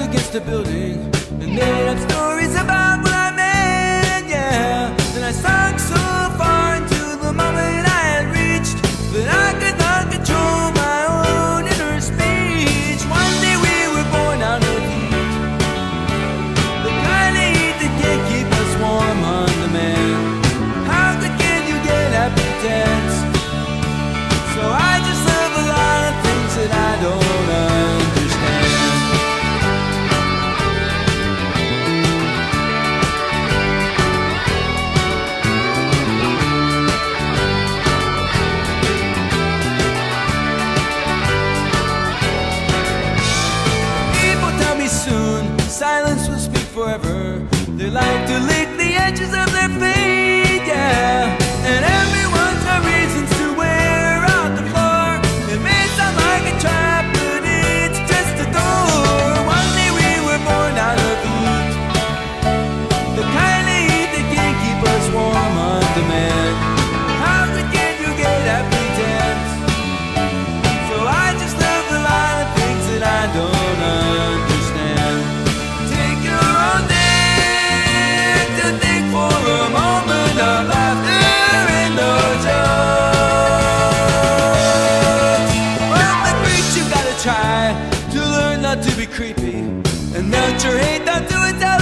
against a building and made up stories about what I meant, yeah. And I sunk so far into the moment I had reached that I could not control my own inner speech. One day we were born out of heat, the kind of heat that can't keep us warm on demand. How good can you get at pretense? So I just love a lot of things that I don't understand. People tell me soon silence will speak forever. They like to lick the edges of their feet, yeah. And everyone's got reasons to wear out the floor. It may sound like a trap, but it's just a door. One day we were born out of heat, the kind of heat that can't keep us warm on demand. How good can you get at pretense? So I just love a lot of things that I don't understand. Take your own day to think for a moment of laughter and no jokes. From the creeps you gotta try to learn not to be creepy and melt your hate down to a